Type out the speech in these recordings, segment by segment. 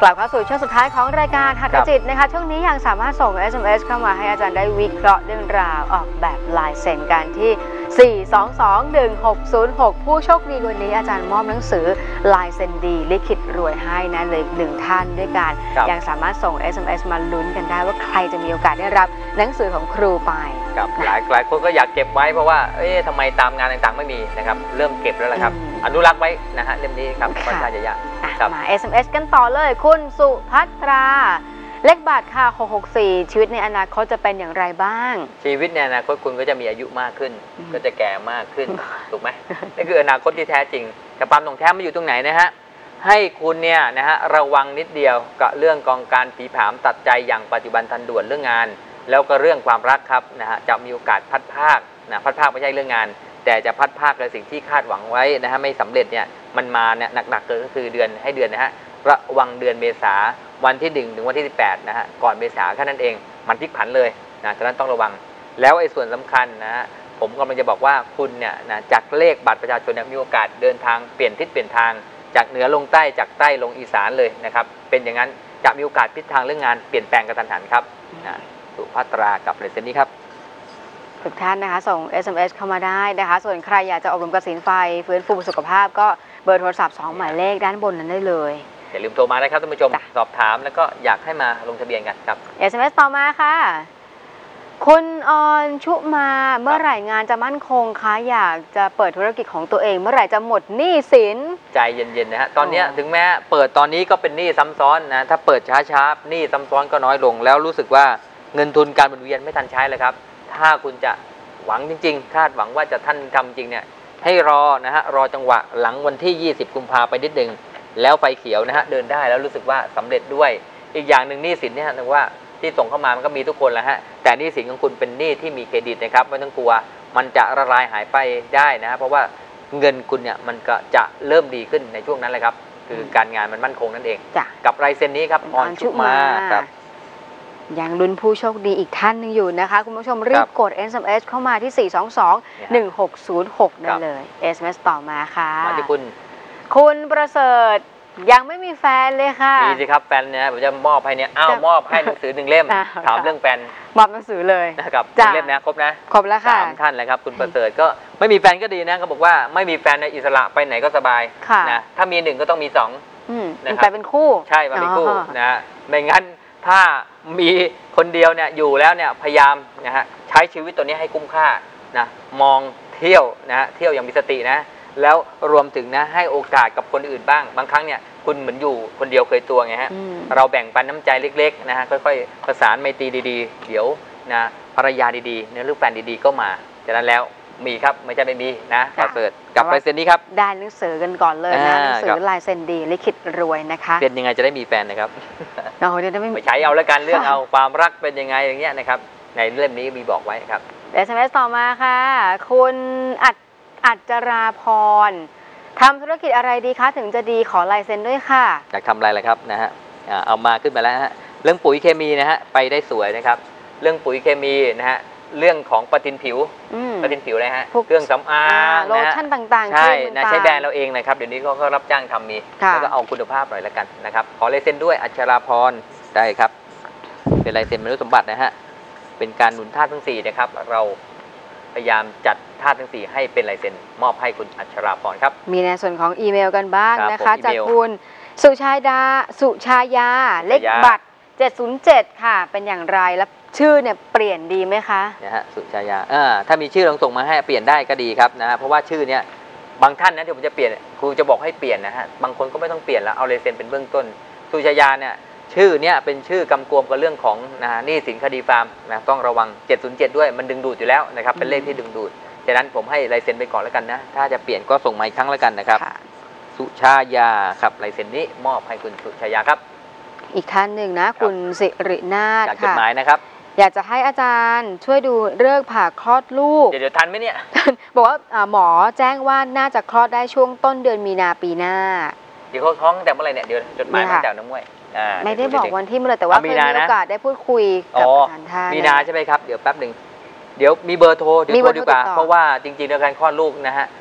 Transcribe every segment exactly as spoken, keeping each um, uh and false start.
กลับเข้าสู่ช่วงสุดท้ายของรายการหัตถจิตนะคะช่วงนี้ยังสามารถส่ง เอส เอ็ม เอส เข้ามาให้อาจารย์ได้วิเคราะห์เรื่องราวออกแบบลายเซ็นกันที่ สี่ สอง สอง หนึ่ง หก ศูนย์ หก ผู้โชคดีวันนี้อาจารย์มอบหนังสือลายเซ็นดีลิขิตรวยให้นะเลยหนึ่งท่านด้วยกันยังสามารถส่ง เอส เอ็ม เอส มาลุ้นกันได้ว่าใครจะมีโอกาสได้รับหนังสือของครูไปครับหลายหลายคนก็อยากเก็บไว้เพราะว่าเอ๊ะทำไมตามงานต่างๆไม่มีนะครับเริ่มเก็บแล้วละครับอนุรักษ์ไว้นะฮะเล่มนี้ครับค่อนข้างจะยากมา เอส เอ็ม เอส กันต่อเลยคุณสุภัตราเลขบัตรค่ะหก หก สี่ ชีวิตในอนาคตจะเป็นอย่างไรบ้างชีวิตในอนาคตคุณก็จะมีอายุมากขึ้นก็จะแก่มากขึ้นถูกไหมนี่คืออนาคตที่แท้จริงแต่ความตรงแท้มันอยู่ตรงไหนนะฮะให้คุณเนี่ยนะฮะระวังนิดเดียวกับเรื่องกองการผีผามตัดใจอย่างปัจจุบันทันด่วนเรื่องงานแล้วก็เรื่องความรักครับนะฮะจะมีโอกาสพัดภาคนะพัดภาคไม่ใช่เรื่องงานแต่จะพัดภาคในสิ่งที่คาดหวังไว้นะฮะไม่สำเร็จเนี่ยมันมาเนี่ยหนักๆเลยก็คือเดือนให้เดือนนะฮะระวังเดือนเมษาวันที่หนึ่งถึงวันที่สิบแปดนะฮะก่อนเมษาแค่นั้นเองมันพลิกผันเลยนะฉะนั้นต้องระวังแล้วไอ้ส่วนสำคัญนะฮะผมกำลังจะบอกว่าคุณเนี่ยนะจากเลขบัตรประชาชนมีโอกาสเดินทางเปลี่ยนทิศเปลี่ยนทางจากเหนือลงใต้จากใต้ลงอีสานเลยนะครับเป็นอย่างนั้นจะมีโอกาสทิศทางเรื่องงานเปลี่ยนแปลงกระทันหันครับนะสุภัตรากับเลเซนนี้ครับทุกท่านนะคะส่ง เอส เอ็ม เอส เข้ามาได้นะคะส่วนใครอยากจะอบรมกสิณไฟฟื้นฟูสุขภาพก็เบอร์โทรศัพท์สองหมายเลขด้านบนนั้นได้เลยอย่าลืมโทรมานะครับท่านผู้ชมสอบถามแล้วก็อยากให้มาลงทะเบียนกันครับเอส เอ็ม เอส ต่อมาค่ะคุณออนชุมาเมื่อไหร่งานจะมั่นคงคะอยากจะเปิดธุรกิจของตัวเองเมื่อไหร่จะหมดหนี้สินใจเย็นๆนะฮะตอนนี้ถึงแม้เปิดตอนนี้ก็เป็นหนี้ซ้ำซ้อนนะถ้าเปิดช้าๆหนี้ซ้ำซ้อนก็น้อยลงแล้วรู้สึกว่าเงินทุนการหมุนเวียนไม่ทันใช้เลยครับถ้าคุณจะหวังจริงๆคาดหวังว่าจะท่านทำจริงเนี่ยให้รอนะฮะรอจังหวะหลังวันที่ยี่สิบกุมภาพันธ์ไปนิดนึงแล้วไฟเขียวนะฮะเดินได้แล้วรู้สึกว่าสำเร็จด้วยอีกอย่างหนึ่งหนี้สินเนี่ยนึกว่าที่ส่งเข้ามามันก็มีทุกคนแหละฮะแต่หนี้สินของคุณเป็นหนี้ที่มีเครดิตนะครับไม่ต้องกลัวมันจะละลายหายไปได้นะฮะเพราะว่าเงินคุณเนี่ยมันก็จะเริ่มดีขึ้นในช่วงนั้นเลยครับคือการงานมันมั่นคงนั่นเองกับลายเซ็นนี้ครับออนชุมาครับยังลุ้นผู้โชคดีอีกท่านนึงอยู่นะคะคุณผู้ชมรีบกด เอส เอ็ม เอส เข้ามาที่ สี่ สอง สอง หนึ่ง หก ศูนย์ หก ได้เลย เอส เอ็ม เอส ต่อมาค่ะมาที่คุณคุณประเสริฐยังไม่มีแฟนเลยค่ะมีสิครับแฟนเนี่ยผมจะมอบให้เนี่ยอ้าวมอบให้หนังสือหนึ่งเล่มถามเรื่องแฟนมอบหนังสือเลยนะครับเล่มนะครบนะครบแล้วค่ะสามท่านเลยครับคุณประเสริฐก็ไม่มีแฟนก็ดีนะเขาบอกว่าไม่มีแฟนในอิสระไปไหนก็สบายนะถ้ามีหนึ่งก็ต้องมีสองนะครับไปเป็นคู่ใช่มาเป็นคู่นะไม่งั้นถ้ามีคนเดียวเนี่ยอยู่แล้วเนี่ยพยายามนะฮะใช้ชีวิตตัวนี้ให้คุ้มค่านะมองเที่ยวนะฮะเที่ยวอย่างมีสตินะแล้วรวมถึงนะให้โอกาสกับคนอื่นบ้างบางครั้งเนี่ยคุณเหมือนอยู่คนเดียวเคยตัวไงฮะเราแบ่งปันน้ำใจเล็กๆนะฮะค่อยๆประสานไมตรีดีๆเดี๋ยวนะภรรยาดีๆเนี่ยลูกแฟนดีๆก็มาจากนั้นแล้วมีครับไม่ใช่ไม่มีนะประเสริฐกับลายเซ็นนี้ครับได้หนังสือกันก่อนเลยนะหนังสือลายเซ็นดีลิขิตรวยนะคะเป็นยังไงจะได้มีแฟนนะครับเราเดี๋ยวไม่ใช้เอาแล้วกันเรื่องเอาความรักเป็นยังไงอย่างเงี้ยนะครับในเล่มนี้มีบอกไว้ครับเอส เอ็ม เอส ต่อมาค่ะคุณอัจอัจจราพรทำธุรกิจอะไรดีคะถึงจะดีขอลายเซ็นด้วยค่ะอยากทำอะไรล่ะครับนะฮะเอามาขึ้นมาแล้วฮะเรื่องปุ๋ยเคมีนะฮะไปได้สวยนะครับเรื่องปุ๋ยเคมีนะฮะเรื่องของปฏิทินผิวปฏิทินผิวนะฮะเครื่องสำอางโลชั่นต่างๆใช่นะใช้แบรนด์เราเองนะครับเดี๋ยวนี้เขาก็รับจ้างทำมีแล้วก็เอาคุณภาพหน่อยแล้วกันนะครับขอลายเซ็นด้วยอัชราพรได้ครับเป็นลายเซ็นมนุษย์สมบัตินะฮะเป็นการหนุนธาตุทั้งสี่นะครับเราพยายามจัดธาตุทั้งสี่ให้เป็นลายเซ็นมอบให้คุณอัชราพรครับมีในส่วนของอีเมลกันบ้างนะคะจากคุณสุชาดาสุชายาเลขบัตรเจ็ดศูนย์เจ็ดค่ะเป็นอย่างไรแล้วชื่อเนี่ยเปลี่ยนดีไหมคะนะฮะสุชายาอ่าถ้ามีชื่อลองส่งมาให้เปลี่ยนได้ก็ดีครับนะเพราะว่าชื่อเนี่ยบางท่านนะที่ผมจะเปลี่ยนครูจะบอกให้เปลี่ยนนะฮะบางคนก็ไม่ต้องเปลี่ยนแล้วเอาลายเซ็นเป็นเบื้องต้นสุชายาเนี่ยชื่อเนี่ยเป็นชื่อกำกวมกับเรื่องของนะหนี้สินคดีฟาร์มนะต้องระวังเจ็ดศูนย์เจ็ดด้วยมันดึงดูดอยู่แล้วนะครับเป็นเลขที่ดึงดูดฉะนั้นผมให้ลายเซ็นไปก่อนแล้วกันนะถ้าจะเปลี่ยนก็ส่งมาอีกครั้งแล้วกันนะครับสุชายาครับลายเซ็นนี้มอบให้คุณสุชายาครับอีกท่านหนึ่งนะคุณสิรินาถจากจดหมายนะครับอยากจะให้อาจารย์ช่วยดูเรื่องผ่าคลอดลูกเดี๋ยวทันไหมเนี่ยบอกว่าหมอแจ้งว่าน่าจะคลอดได้ช่วงต้นเดือนมีนาปีหน้าเดี๋ยวเขาท้องแต่เมื่อไรเนี่ยเดี๋ยวจดหมายมาจากน้ำมวยไม่ได้บอกวันที่เมื่อไรแต่ว่าเคยมีโอกาสได้พูดคุยกับอาจารย์ท่านมีนาใช่ไหมครับเดี๋ยวแป๊บหนึ่งเดี๋ยวมีเบอร์โทรเดี๋ยวโทรดีกว่าเพราะว่าจริงๆแล้วการคลอดลูกนะฮะ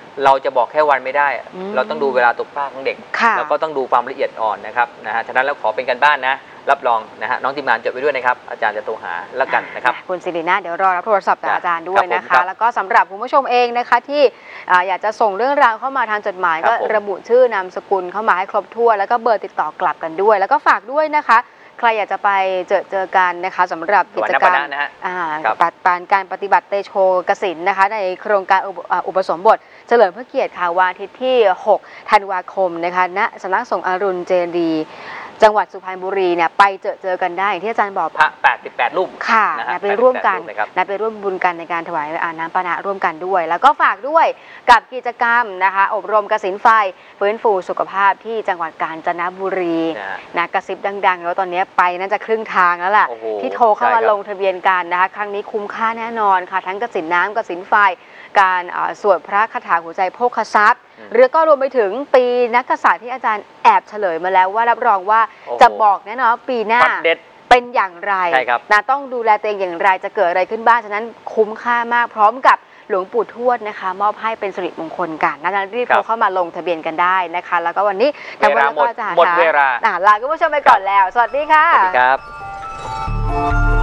เราจะบอกแค่วันไม่ได้อืมเราต้องดูเวลาตกปลาของเด็กค่ะแล้วก็ต้องดูความละเอียดอ่อนนะครับนะฮะฉะนั้นแล้วขอเป็นกันบ้านนะรับรองนะฮะน้องทีมงานจดไว้ด้วยนะครับอาจารย์จะโทรหาแล้วกันนะครับคุณสิรินาเดี๋ยวรอรับโทรศัพท์จากครับอาจารย์ด้วยนะครัคะบผมแล้วก็สำหรับคุณผู้ชมเองนะคะที่อ่าอยากจะส่งเรื่องราวเข้ามาทางจดหมายครับก็ผมระบุชื่อนามสกุลเข้ามาให้ครบถ้วนแล้วก็เบอร์ติดต่อกลับกันด้วย แล้วก็ฝากด้วยนะคะ ใครอยากจะไปเจอเจอกันนะคะสำหรับกิจกรรมสวรรณปณะนะฮะอ่าครับปฏิบัติการปฏิบัติเตโชกสินนะคะในโครงการอุปอ่าอุปสมบทเฉลิมพระเกียรติค่ะวันอาทิตย์ที่หกธันวาคมนะคะณสำนักสงฆ์อรุณเจดีย์จังหวัดสุพรรณบุรีเนี่ยไปเจอเจอกันได้อย่างที่อาจารย์บอกพระแปดสิบแปดรูปค่ะนะฮะนะไปร่วมกันแปดสิบแปดรูปนะครับนะไปร่วมบุญกันในการถวายอาน้ำปานะร่วมกันด้วย แล้วก็ฝากด้วยกับกิจกรรมนะคะอบรมกสินไฟฟื้นฟูสุขภาพที่จังหวัดกาญจนบุรีนะฮะนะกระซิบดังๆแล้วตอนนี้ไปน่าจะครึ่งทางแล้วล่ะโอ้โหที่โทรเข้ามาใช่ครับลงทะเบียนกันนะคะครั้งนี้คุ้มค่าแน่นอนค่ะทั้งกสินน้ำกสินไฟการอ่าสวดพระคาถาหัวใจโภคทรัพย์อืมหรือก็รวมไปถึงปีนักกษัตริย์ที่อาจารย์แอบเฉลยมาแล้วว่ารับรองว่าโอ้โหจะบอกแน่นอนว่าปีหน้าช็อตเด็ดเป็นอย่างไรใช่ครับนะต้องดูแลตัวเองอย่างไรจะเกิดอะไรขึ้นบ้างฉะนั้นคุ้มค่ามากพร้อมกับหลวงปู่ทวดนะคะ มอบให้เป็นสิริมงคลกันนะรีบโทรเข้ามาลงทะเบียนกันได้นะคะ แล้วก็วันนี้ทางเวลาวันก็จะหมดเวลาอ่ะลาคุณผู้ชมไปก่อนแล้ว สวัสดีค่ะสวัสดีครับ